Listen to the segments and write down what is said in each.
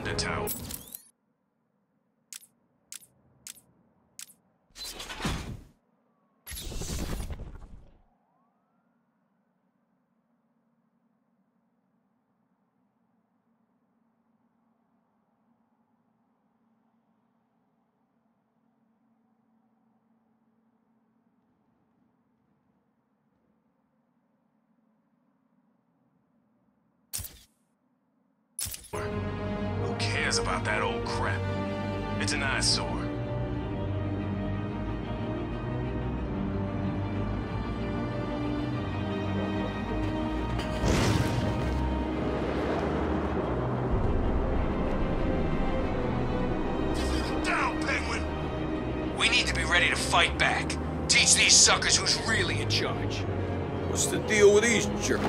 the tower. Who cares about that old crap? It's an eyesore. Down, Penguin! We need to be ready to fight back. Teach these suckers who's really in charge. What's the deal with these jerks?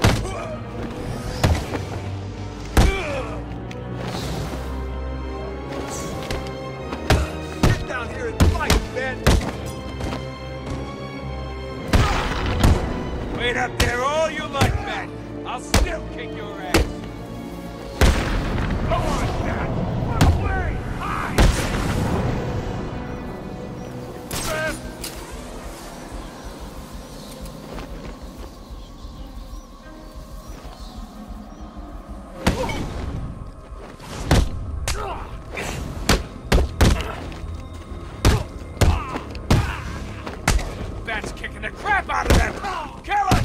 Wait up there all you like, man. I'll still kick your ass. Come on, Dad. Run away! Hide! That's kicking the crap out of them! Kill him!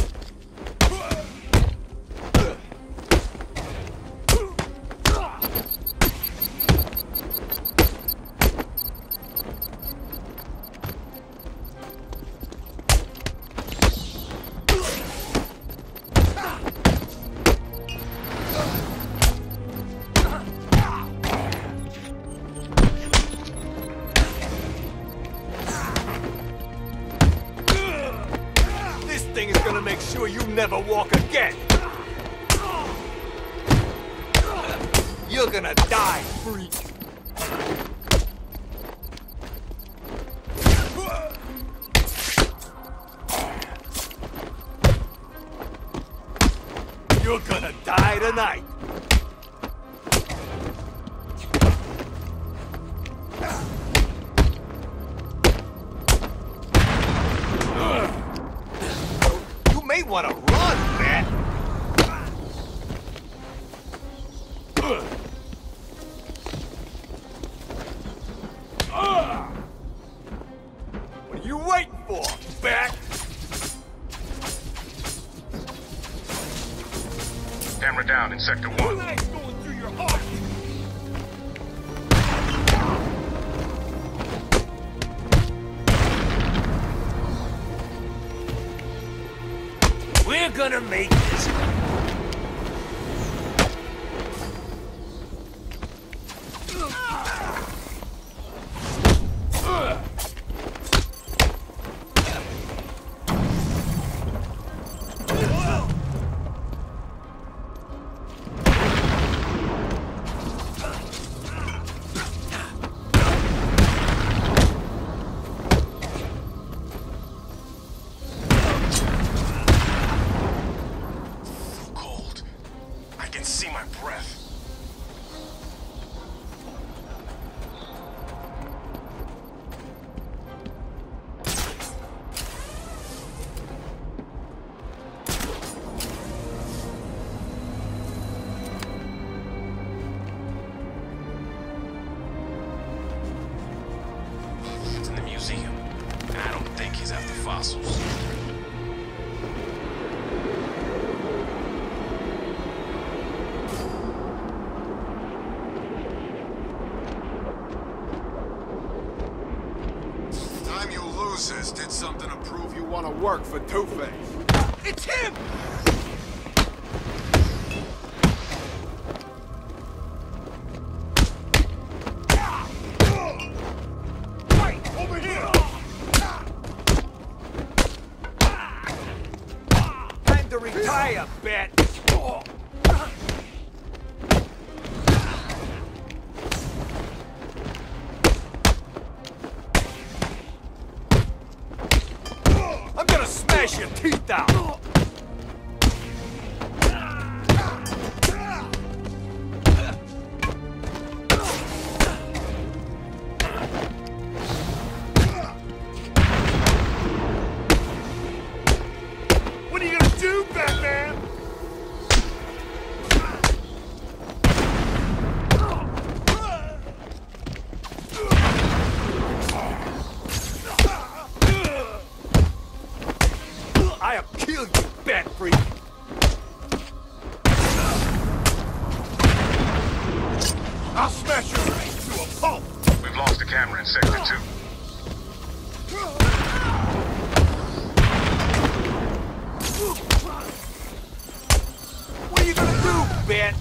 Thing is gonna make sure you never walk again. You're gonna die, freak. You're gonna die tonight. May want to run, man. What are you waiting for, back? Camera down in Sector 1. Bullets going through your heart! We're gonna make this. See my breath. It's in the museum. I don't think he's after fossils. Did something to prove you want to work for Two-Face. It's him! Wait, over here! Time to retire, bat. I'm gonna smash your teeth out! camera in Sector 2. What are you gonna do, Bat?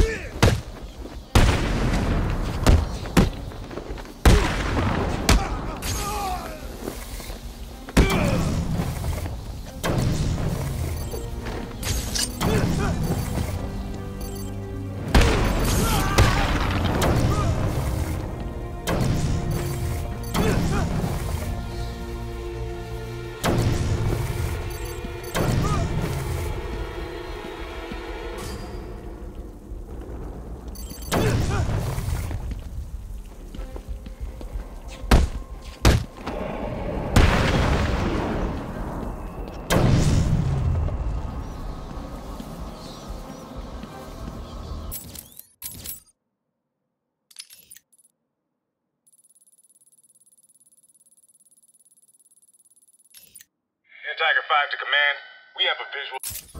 Tiger 5 to command. We have a visual.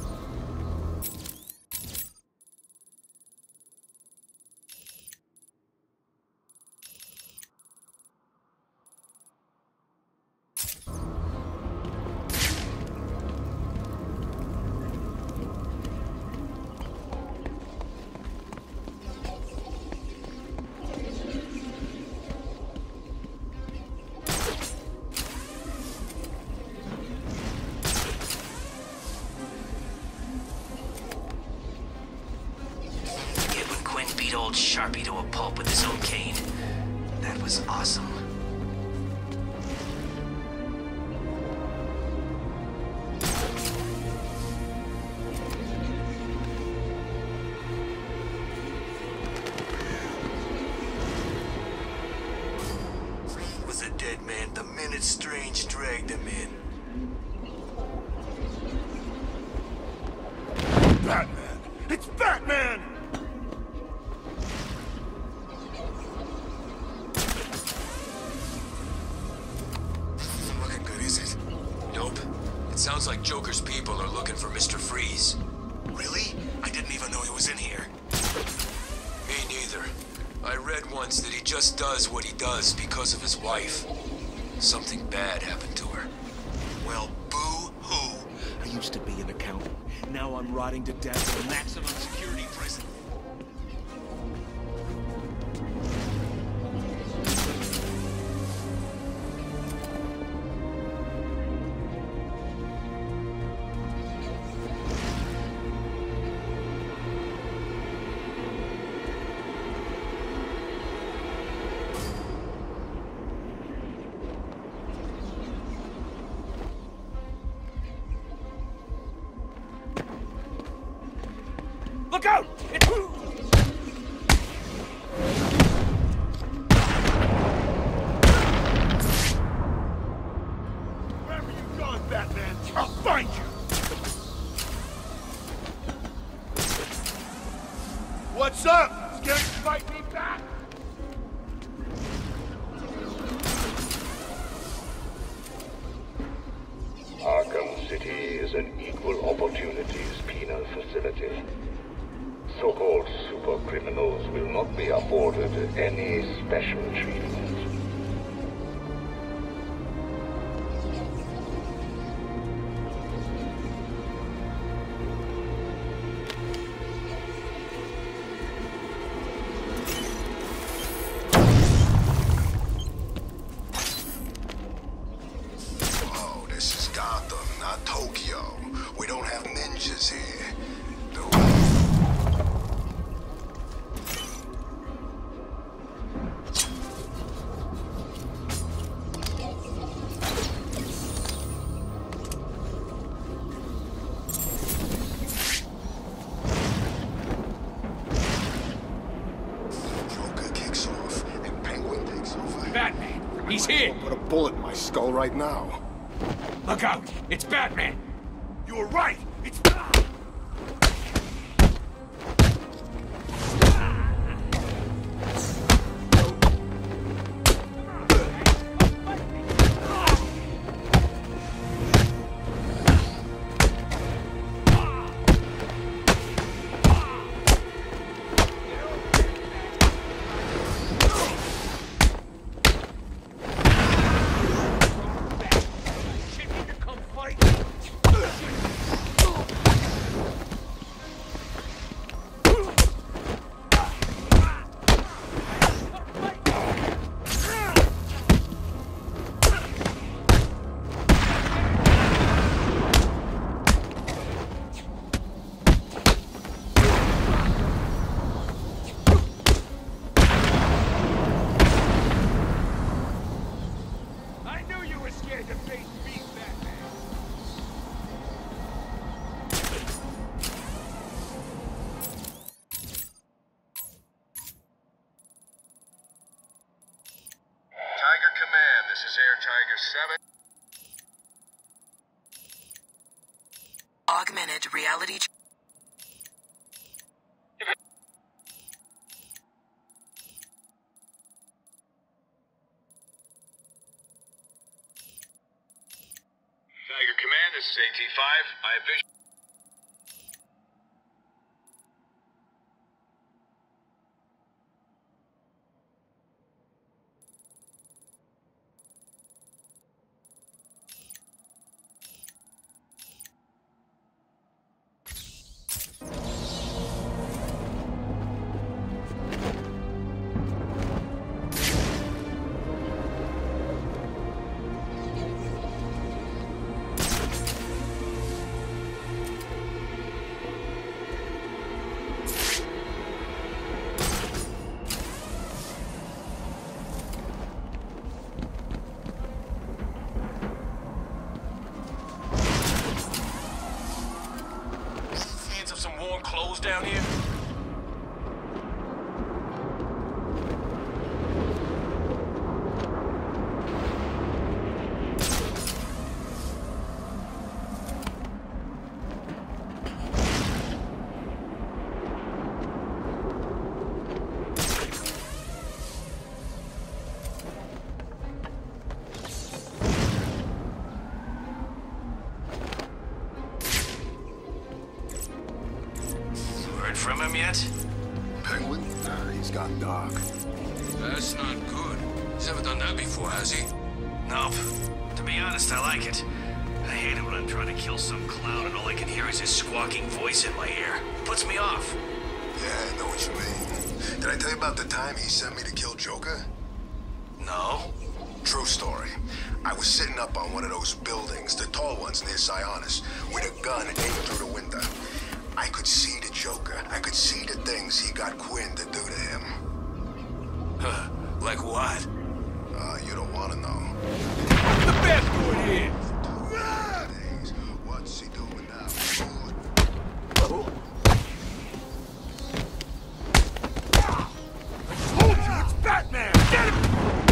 Beat old Sharpie to a pulp with his own cane. That was awesome. He was a dead man the minute Strange dragged him in. Batman! It's Batman! Sounds like Joker's people are looking for Mr. Freeze. Really? I didn't even know he was in here. Me neither. I read once that he just does what he does because of his wife. Something bad happened to her. Well, boo-hoo. I used to be an accountant. Now I'm rotting to death in a maximum security prison. Look out! It's... Wherever you gone, Batman, I'll find you! What's up? Scared to fight me back? Arkham City is an equal opportunities penal facility. So-called super criminals will not be afforded any special treatment. Oh, this is Gotham, not Tokyo. We don't have ninjas here. Batman! He's here! Put a bullet in my skull right now. Look out! It's Batman! You were right! It's... Augmented reality. Tiger Command, this is AT-5. I have vision. Some warm clothes down here? From him yet? Penguin? Nah, he's gone dark. That's not good. He's never done that before, has he? Nope. To be honest, I like it. I hate it when I'm trying to kill some clown and all I can hear is his squawking voice in my ear. Puts me off. Yeah, I know what you mean. Did I tell you about the time he sent me to kill Joker? No? True story. I was sitting up on one of those buildings, the tall ones near Sionis, with a gun aimed through the window. I could see the Joker. I could see the things he got Quinn to do to him. Huh. Like what? You don't want to know. The best one here! What's he doing now? I told you, it's Batman! Get him!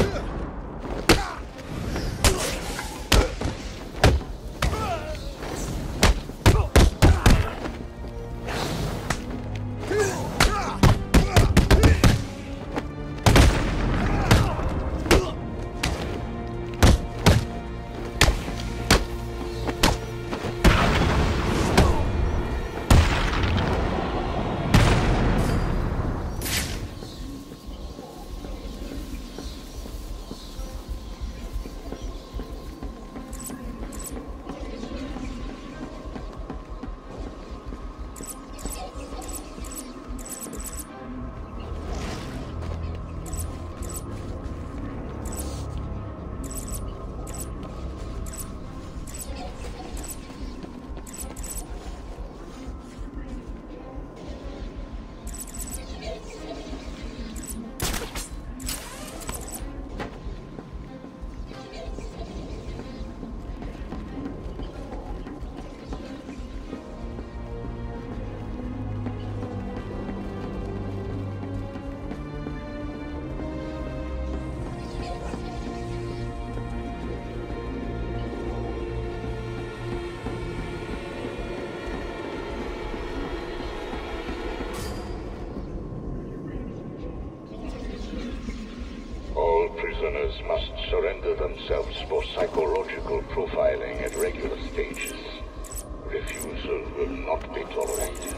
Prisoners must surrender themselves for psychological profiling at regular stages. Refusal will not be tolerated.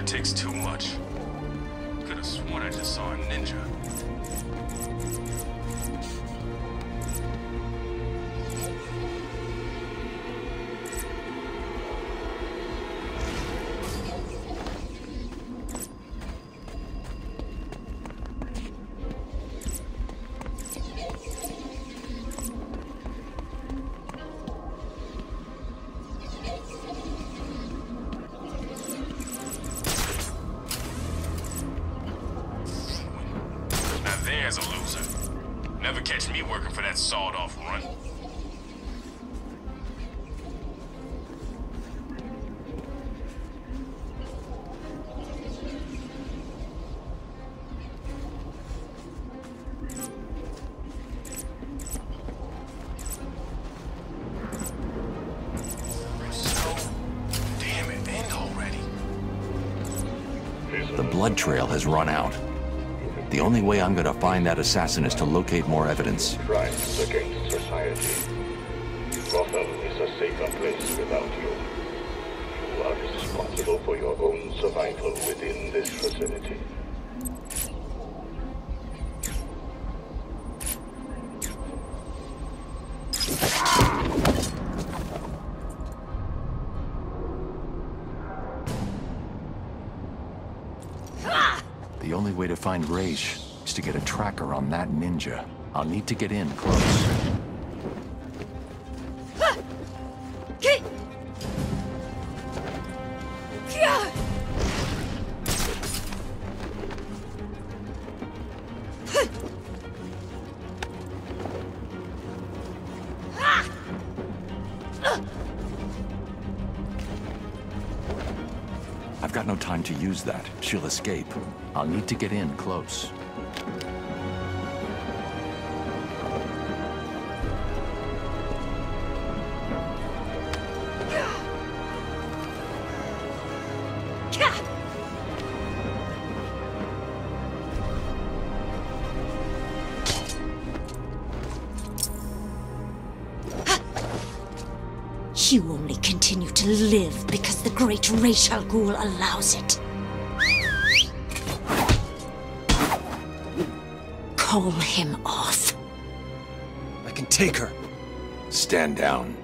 Lunatic's too much. Could have sworn I just saw a ninja. There's a loser. Never catch me working for that sawed-off runt. Damn it, end already. The blood trail has run out. The only way I'm gonna find that assassin is to locate more evidence. Crimes against society. Gotham is a safer place without you. You are responsible for your own survival within this facility. The only way to find Raish is to get a tracker on that ninja. I'll need to get in close. I've got no time to use that. She'll escape. I'll need to get in close. You only continue to live because the great Ra's al Ghul allows it. Call him off. I can take her. Stand down.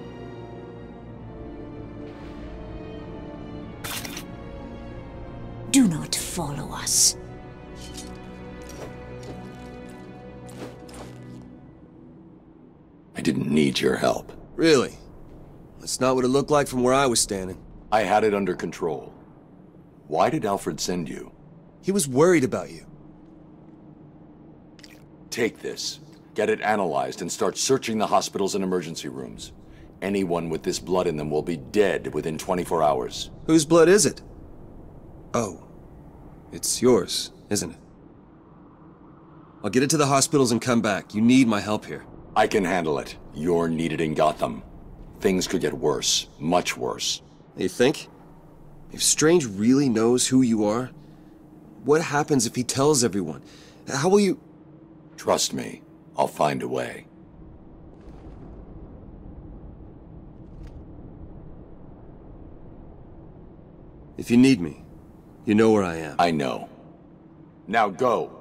Do not follow us. I didn't need your help. Really? That's not what it looked like from where I was standing. I had it under control. Why did Alfred send you? He was worried about you. Take this, get it analyzed, and start searching the hospitals and emergency rooms. Anyone with this blood in them will be dead within 24 hours. Whose blood is it? Oh. It's yours, isn't it? I'll get it to the hospitals and come back. You need my help here. I can handle it. You're needed in Gotham. Things could get worse. Much worse. You think? If Strange really knows who you are, what happens if he tells everyone? How will you... Trust me. I'll find a way. If you need me, you know where I am. I know. Now go.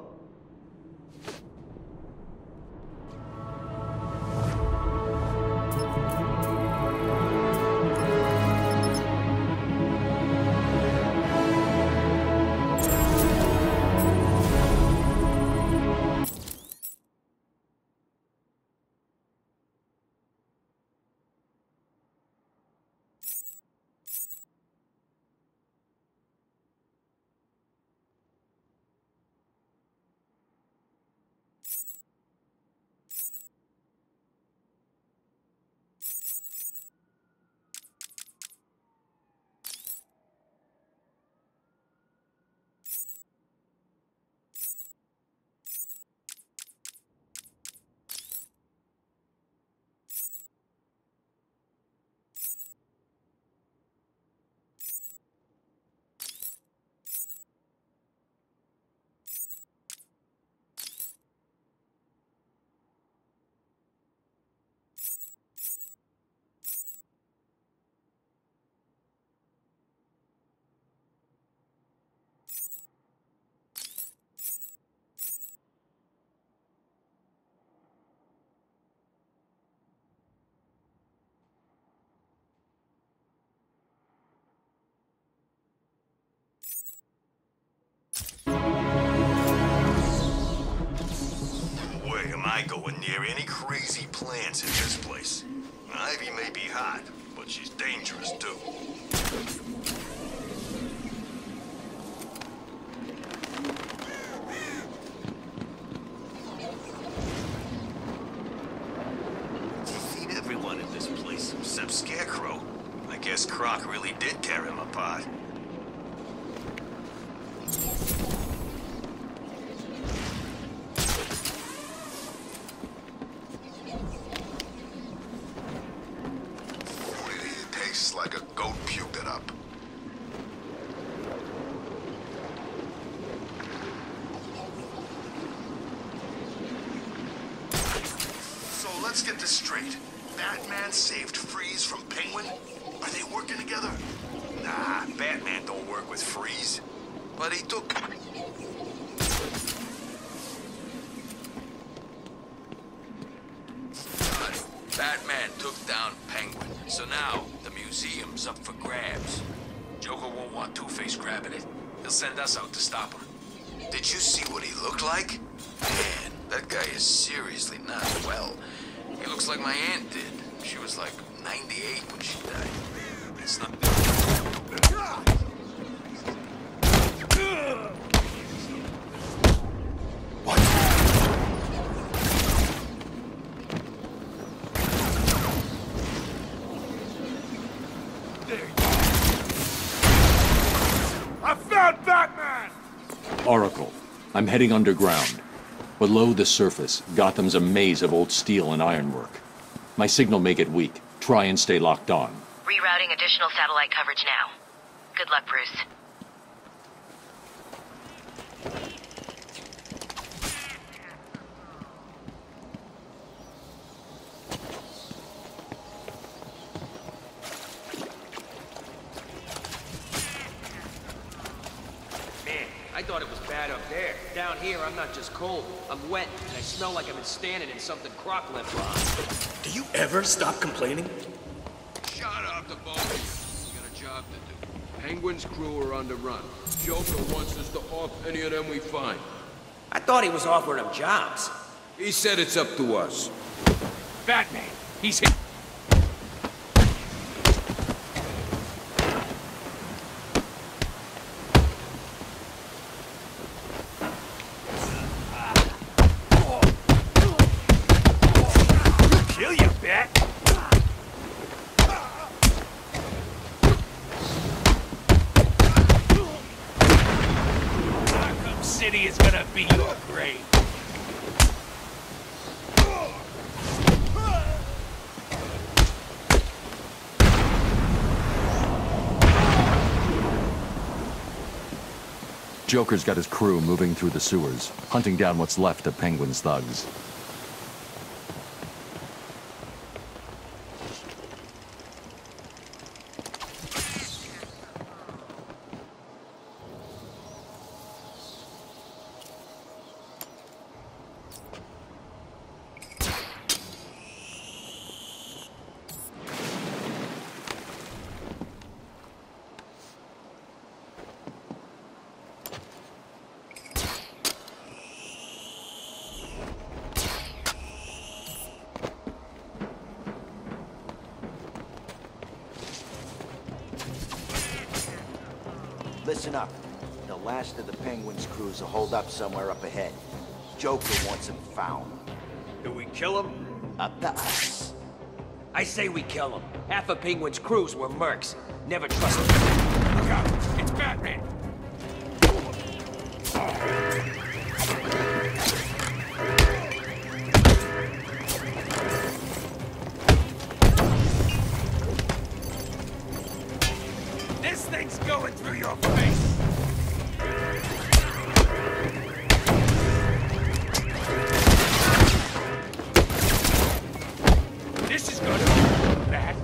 I going near any crazy plants in this place. Ivy may be hot, but she's dangerous too. Seen everyone in this place except Scarecrow. I guess Croc really did tear him apart. Like a goat puked it up. So let's get this straight. Batman saved Freeze from Penguin? Are they working together? Nah, Batman don't work with Freeze. But he took... Batman took down Penguin, so now the museum's up for grabs. Joker won't want Two-Face grabbing it. He'll send us out to stop him. Did you see what he looked like? Man, that guy is seriously not well. He looks like my aunt did. She was like 98 when she died. It's not... I found Batman! Oracle, I'm heading underground. Below the surface, Gotham's a maze of old steel and ironwork. My signal may get weak. Try and stay locked on. Rerouting additional satellite coverage now. Good luck, Bruce. I thought it was bad up there. Down here, I'm not just cold. I'm wet, and I smell like I've been standing in something Croc left behind. Do you ever stop complaining? Shut up, the boss. We got a job to do. Penguin's crew are on the run. Joker wants us to off any of them we find. I thought he was offering them jobs. He said it's up to us. Batman, he's hit. Kill you, Bat! Arkham City is gonna be your grave. Joker's got his crew moving through the sewers, hunting down what's left of Penguin's thugs. Listen up. The last of the Penguin's crews will hold up somewhere up ahead. Joker wants him found. Do we kill him? Up to us. I say we kill him. Half of Penguin's crews were mercs. Never trust them. Look out! It's Batman! This thing's going through your face! This is gonna be bad.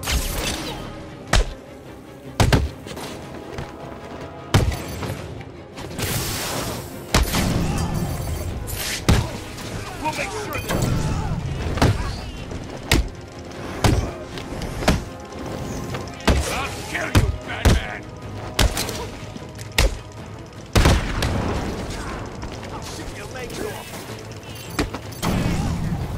We'll make sure that... I'll kill you, Batman! I'll shoot your legs off!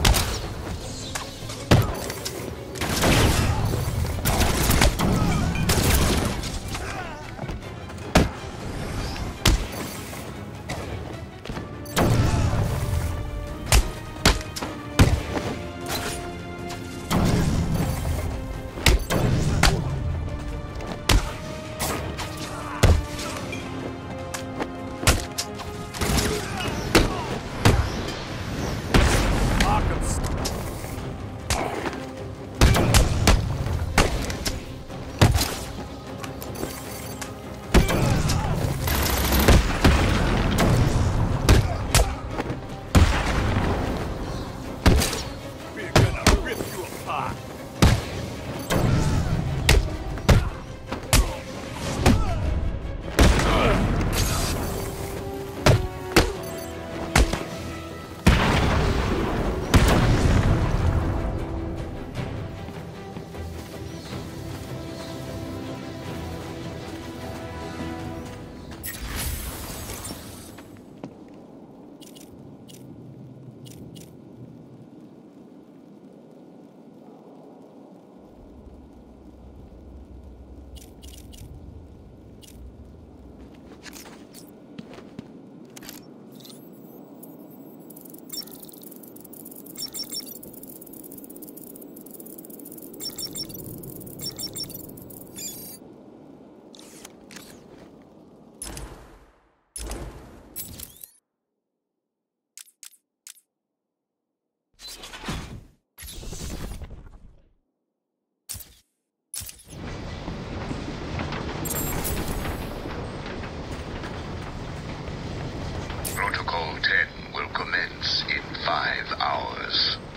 events in 5 hours.